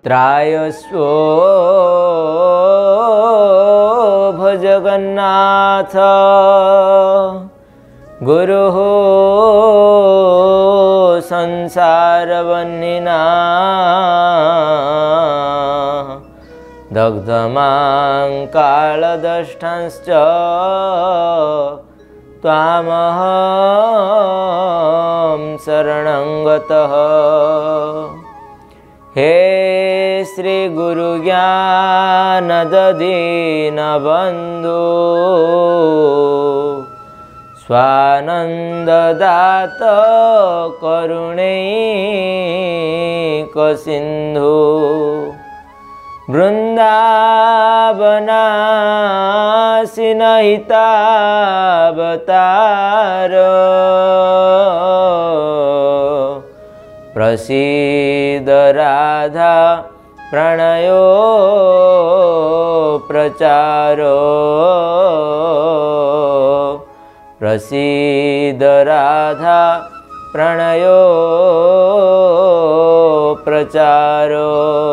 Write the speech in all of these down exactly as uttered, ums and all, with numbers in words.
त्रायस्व भज जगन्नाथ गुरुः संसारवह्निना दग्धमां कालदष्टांश्च त्वामहं शरणं गतः। हे श्री गुरु ज्ञानददीन बंधु स्वानंददात करुणैक सिंधु वृंदावनासिन हितावतार प्रसीद राधा प्रणयो प्रचारो प्रसीद राधा प्रणयो प्रचारो।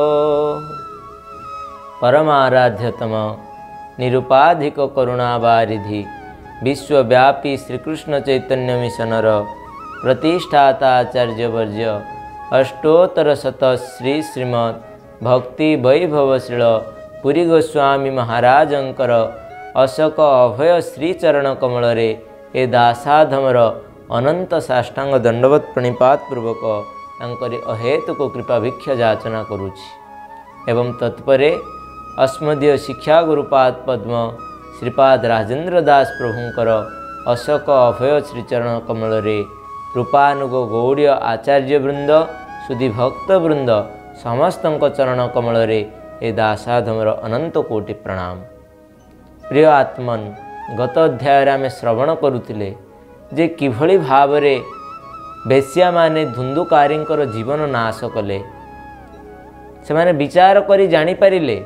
परमाराध्यतम निरुपाधिक करुणावारिधि विश्वव्यापी श्रीकृष्ण चैतन्य मिशनर प्रतिष्ठाता आचार्यवर्य अष्टोत्तर शत श्री श्रीमद भक्ति वैभवशील पुरी गोस्वामी महाराजंकर अशोक अभय श्रीचरण कमल रे ए दासाधमर अनंत साष्टांग दंडवत प्रणिपात पूर्वक तांकरी अहेतुक कृपा भिक्षा याचना करुछि एवं तत्परे अस्मदीय शिक्षा गुरुपाद पद्म श्रीपाद राजेंद्र दास प्रभुंकर अशोक अभय श्रीचरण कमल रे रूपानुग गौड़ीय आचार्य वृंद सुधी भक्त वृंद समस्त चरण कमल रे ए दासाधमर अनंत कोटि प्रणाम। प्रिय आत्मन गत अध्याय आम श्रवण करुले जे किभली भावरे बेश्या माने धुंदुकारी जीवन नाश कले से माने विचार करी जानी पारिले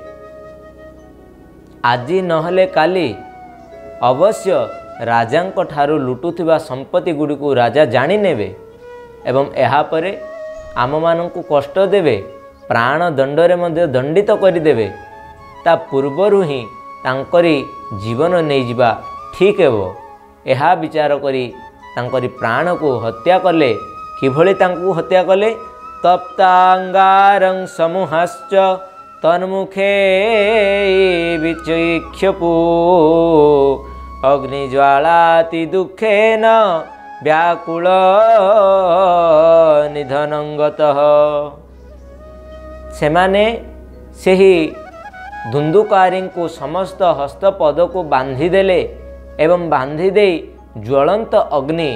आजी नहले काली अवश्य राजांक ठारू लुटुथिबा संपत्ति गुड़िक राजा जानी नेबे एवं एहा परे आम मानंकु कष्ट देवे प्राण दंडरे मध्य दंडित करिदेवे ता पूर्वरु ही तांकरी जीवन नहीं जिबा ठीक हेबो एहा विचार करी तांकरी प्राण को हत्या कले किभली तांकु हत्या कले तप्तांगारं समूहश्च तन्मुखे विचक्षपु अग्निज्वालाति दुखेन व्याकुल निधनं गतः। सेमाने सेही धुंदुकारी को समस्त हस्तपद को बांधी देले एवं बांधी दे ज्वलंत अग्नि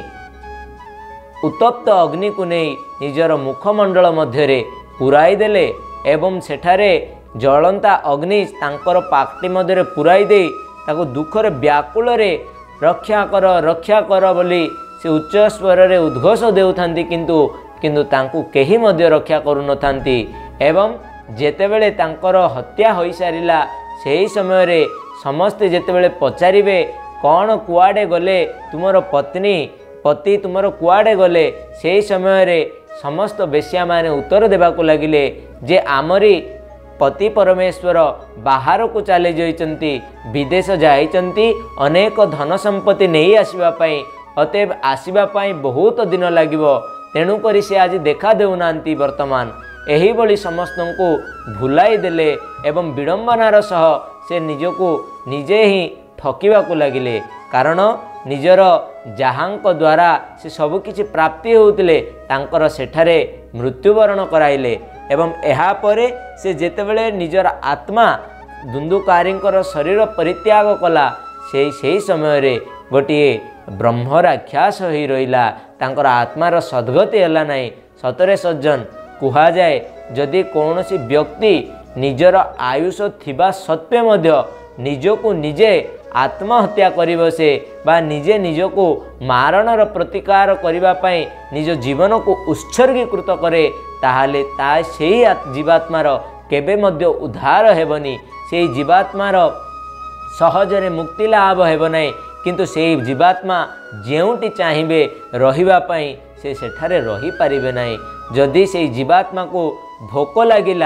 उत्तप्त अग्नि को नहीं निजर मुखमंडल मध्यरे पुराई देले एवं सेठारे ज्वलंता अग्नि तांकर पाकटी मध्यरे पुराई दे ताको दुखर व्याकुल रे रक्षा कर रक्षा कर बोली से उच्च स्वर रे उद्घोष देउथांती किंतु किंतु तांकु केही मध्य रक्षा करू नथांती एवं जेतेबेले तांकर हत्या होई सारिला सेही समय रे समस्ते जेतेबेले पचारिबे कौन कुआडे गले तुमर पत्नी पति तुमर कुआडे गले सेही समय रे समस्त बेश्या माने उत्तर देबाकू लागिले जे आमरी पति परमेश्वर बाहर को चले जाइचंती विदेश जाइचंती अनेक धन संपत्ति नहीं आसीबा पई अतएव आसीबा पई बहुत दिन लागिबो तेणु करी से आज देखा देउनांती वर्तमान एही बली समस्त को भुलाई देले एवं विडंबनार सह से निजको निजे ही ठकिबाकू लागिले कारण निजर जहांक द्वारा से सब किछि प्राप्ति होउतिले तांकर सेठारे मृत्युवरण कराइले एवं एहा परे से जेतेबेले निजर आत्मा धुंदुकारींकर शरीर परित्याग कला से सही समय रे गोटिए ब्रह्म राक्षस होई रहिला तांकर आत्मार सद्गति हला नाही। सतरे सज्जन कुहा जाए जदि कौनसी व्यक्ति निजर आयुष थिबा सत्वे मध्य निजको निजे आत्महत्या करिबो से बा निजे निजको मारणर प्रतिकार करिबा पई निज जीवन को उत्सर्गीकृत करे ताहाले ता सेही जीवात्मार केबे मध्य उद्धार हेबनी सेही जीवात्मार सहजरे मुक्ति लाभ हेब नाही किंतु सेही जीवात्मा जेउटी चाहिबे रहिबा पई से सेठारे रही पारिबे नाही। जदि सेही जीवात्मा को भोक लागिला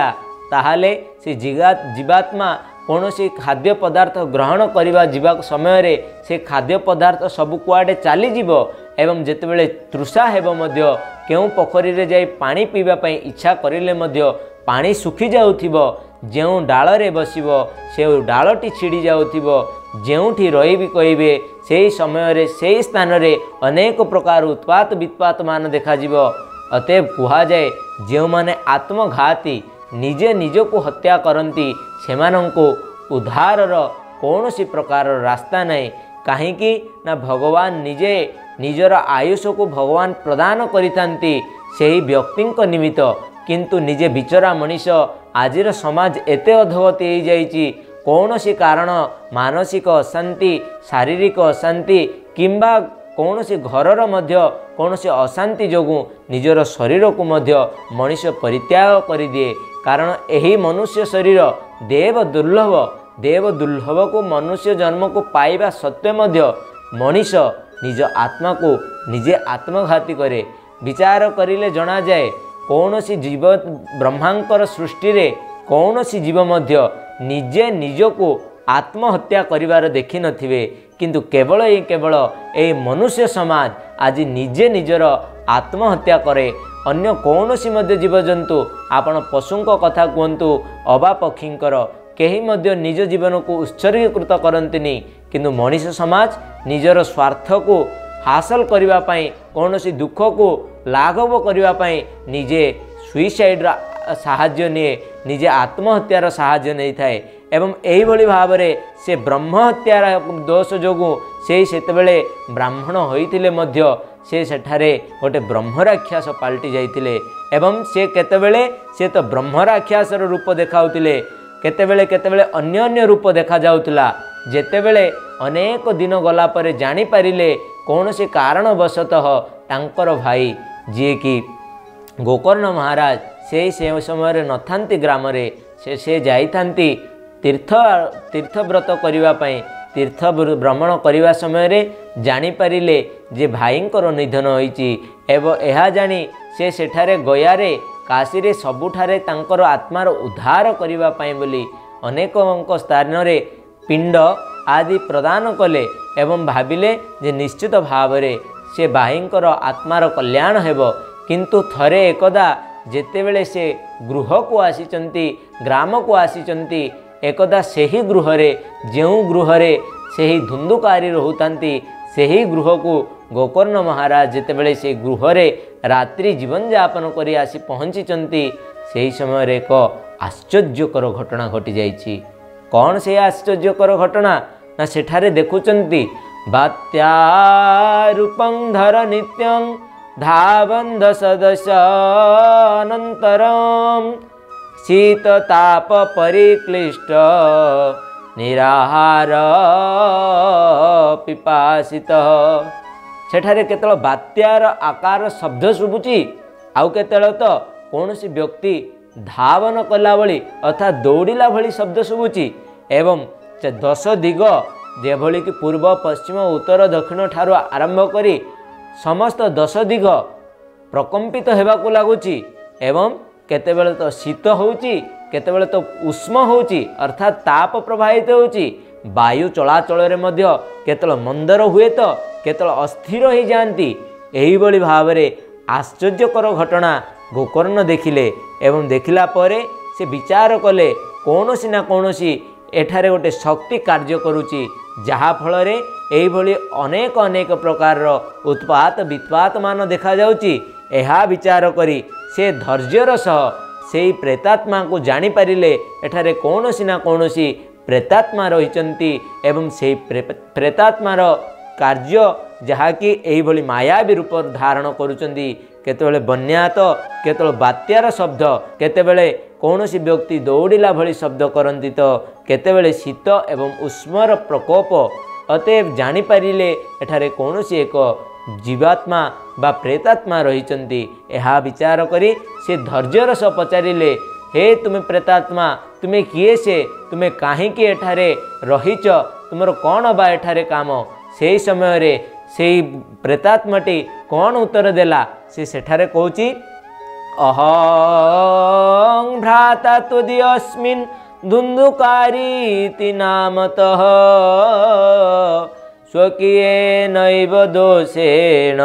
ताहाले से जीवा जीवात्मा कौन सी खाद्य पदार्थ ग्रहण करने जीवा समय से खाद्य पदार्थ सब कुआडे चली एवं जितेबले तृषा हेब मध्य केउ पोखरी रे जाई पानी पीवा पई इच्छा करिले मध्य पानी सुखी जाउथिबो जेउ डाल रे बसिबो से डालटी छिड़ी जाउथिबो जेउठी रहिबी कहबे सेही समय रे सेही स्थान रे अनेक प्रकार उत्पात वित्पात मान देखा जिवो। अतएव कुहा जाए जो माने आत्मघाती निजे निज को हत्या करती सेमानंको उद्धारर कौन सी प्रकार रास्ता नहीं कहीं ना भगवान निजे निजर आयुष को भगवान प्रदान करिथांती सेही व्यक्ति निमित्त किंतु निजे बिचरा मनीष आजिर समाज एते अधोगति हो जाइछि कौन सी कारण मानसिक अशांति शारीरिक अशांति किंबा कौन सी घरर मध्य कौन सी अशांति जोगु निजर शरीर को मध्य मनीष परित्याग कर दिए कारण यही मनुष्य शरीर देव दुर्लभ देव दुर्लभ को मनुष्य जन्म को पाइबा सत्वे मध्य मनीष निज आत्मा को निजे आत्मघाती करे। विचार करिले जना जाए कौन सी जीव ब्रह्मांकर सृष्टि रे कौन सी जीव मध्य निजे निज को आत्महत्या करिवार देखि नथिबे किंतु केवल ये केवल ए मनुष्य समाज आज निजे निजर आत्महत्या करे। अन्य कौन सी मध्य जीवजंतु आपण पशुंक कथा कहतु अबा पक्षींकर केही मध्य निज जीवन को उत्सर्गीकृत करंतिनी किंतु मनुष्य समाज निजर स्वार्थ को हासिल करिवा पई कौन सी दुख को लाघव करिवा पई निजे सुइसाइड साहाय्य निये निजे आत्महत्यार साहाय्य नहीं थाए एवं यही भली भाव से ब्रह्महत्यार दोष जोगु से सेतेबेले ब्राह्मण होइतिले मध्य से सेठारे गोटे ब्रह्मराक्षस पाल्टी जाइतिले एवं से केतेबेले से तो ब्रह्मराक्षसर रूप देखाउतिले केतेबेले केतेबेले अन्य अन्य रूप देखा जाउतिला जेतेबेले अनेक दिन गला परे जानि पारिले कौन से कारणवशतः तांकर भाई जी कि गोकर्ण महाराज से से समय नथांती ग्राम रे से से जाइथांती तीर्थ तीर्थव्रत करिवा पई तीर्थ भ्रमण करिवा समय रे जानि पारिले जे भाईंकर निधन होइची एवं एहा जानी से सेठारे गयारे काशी रे सबुठारे तांकर आत्मार उद्धार करिवा पई बोली अनेक स्थान रे पिंड आदि प्रदान कले एवं भाविले जे निश्चित भाव रे से भाईंकर आत्मार कल्याण हेबो किंतु थरे एकदा जेतेबेले से गृह को आसीचंती ग्राम को आसीचंती एकदा सेही गृह रे जेउ गृह रे सेही धुंदुकारी रहुतांती सेही गृह को गोकर्ण महाराज जेतेबेले से गृह रे रात्रि जीवन यापन करी आसी पहुँचीचंती सेही समय रे एक आश्चर्यकर घटना घटी जाइछि। कौन से आश्चर्यकर घटना ना सेठारे देखुचंती बात्या रूपं धर नित्यं धावन् दश दश अनन्तरं शीतताप परिक्लिष्ट निराहार पिपासित सेठारे केतल बात्यार आकार शब्द शुभुची आउ केतल तो कौन सी व्यक्ति धावन कला भली अर्थात दौड़िला भली शब्द शुभुची एवं दश दिग जेभली कि पूर्व पश्चिम उत्तर दक्षिण ठारू आरंभ करी समस्त दश दिग प्रकंपित हेबाकु लागुची एवं केतेबेले तो शीत होउची केतेबेले तो उष्म होउची अर्थात ताप प्रवाहित होउची वायु चलाचल रे मध्य केतल मंदर हुए तो केतल अस्थिर हो जाती एही भली भाव रे आश्चर्यकर घटना गोकर्ण देखिले एवं देखिला परे से विचार कले कौनसी ना कौनसी एठारे गोटे शक्ति कार्य करुची जहा फल रे एही भली अनेक अनेक प्रकार उत्पात वित्पात मान देखा जाउची। एहा विचार करी से धैर्यर सह से प्रेतात्मा को जानी पारिले एठारे कौनसी ना कौनसी प्रेतात्मा रहिचंती एवं से प्रेतात्मार कार्य जहाँकि एही भली मायावी रूप धारण करुचंती केतेबेले बन्या तो केतेबेले बात्यार शब्द केतेबेले कौनसी व्यक्ति दौड़िला भली शब्द करती तो केतेबेले शीत एवं उष्मर प्रकोप अतएव जानी पारिले एठारे कौनसी एक जीवात्मा बा प्रेतात्मा रहिचंती। एहा विचार करी से धैर्यर सह पचारिले हे तुमे प्रेतात्मा तुमे किए से तुमे काहींकि एठारे रहिच तुमर कौन बा एठारे काम से समय रे से प्रेतात्माटी कौन उत्तर देला से सेठारे कहूची अहं भ्राता त्वदीयस्मिन् धुन्धुकारीति नामतः स्वकीयेनैव दोषेण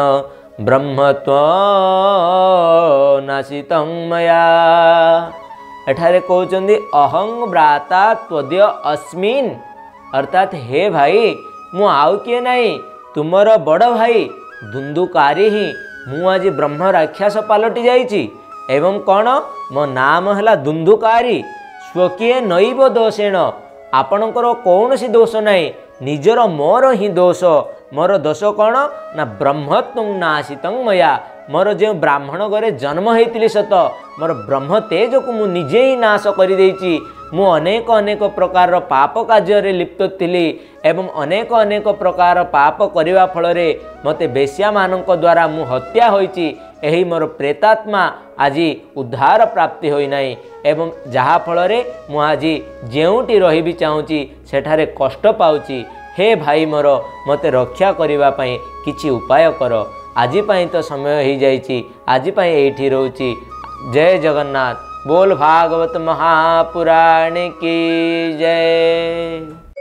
ब्रह्मत्वनाशितं मया। एठारे कहउचंदी अहं भ्राता त्वदीय अस्मिन्, अर्थात हे भाई मु आउ किए नहीं, तुमर बड़ भाई धुंधुकारी ही मु आज ब्रह्म राक्षस पलटि जाइछि। एवं कौन मो नाम है धुंधुकारी। स्वकीय नैव दोषेण, आपणकर कौन सी दोष नहीं, निजर मोर ही दोष। मोर दोष कौन ना ब्रह्मत्व नाशितं मया, मोर जो ब्राह्मण घरे जन्म होती सत, मोर ब्रह्म तेज को मु निजे ही नाश कर देछि। मु अनेक अनेक प्रकार पाप कार्य लिप्त थिली एवं अनेक अनेक प्रकार पाप करने फल मते बेश्या मानक द्वारा मु हत्या होइछि। एही मोर प्रेतात्मा आज उद्धार प्राप्ति होई नाही एवं जहा फल मु आज जेउटी रही चाहूँगी सेठारे कष्ट पाउछि। हे भाई मोर मते रक्षा करने पाई किछि उपाय कर। आज पाई तो समय हो जाइछि, आज पाई एठी रहूछि। जय जगन्नाथ। बोल भागवत महापुराण की जय।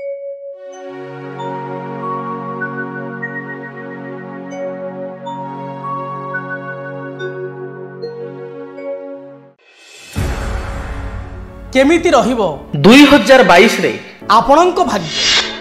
केमिति रहिबो दुई हजार बाईस रे आपणक भाग्य,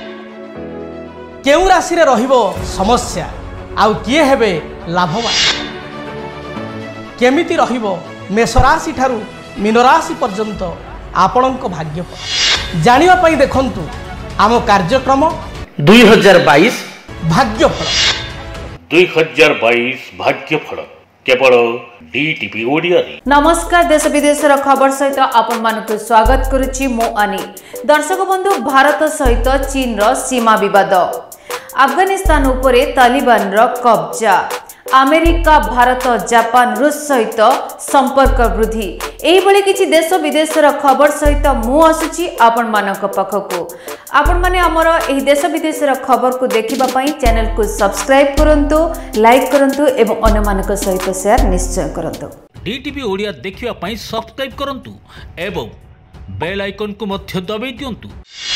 केउ राशि रे रहिबो समस्या आउ किए हेबे लाभवान, केमिति रहिबो मेष राशि ठारू मीन राशि पर्यंत आपणक भाग्यफल जानिबा पई देखंतु आम कार्यक्रम दुई हजार बाईस भाग्यफल। दुई हजार बाईस भाग्यफल केवल डीटीपी ओडिया रे। नमस्कार, देश विदेशर खबर सहित आपण मानक स्वागत करुछि मो अनी। दर्शक बंधु, भारत सहित चीन रो सीमा विवाद, अफगानिस्तान उपरे तालिबान रो कब्जा, अमेरिका भारत जापान रूस सहित संपर्क वृद्धि, एही भली किछि देश विदेशर खबर सहित मु आसुछि आपण मानक पाखकु। आपण माने हमर एही देश विदेशर खबर को देखिबा पई चैनल को सब्सक्राइब करंतु, लाइक करंतु एवं अन्य मानक सहित शेयर निश्चय करंतु। डीटीपी ओडिया देखिबा पई सब्सक्राइब करंतु एवं बेल आइकन को मध्य दबाई दियंतु।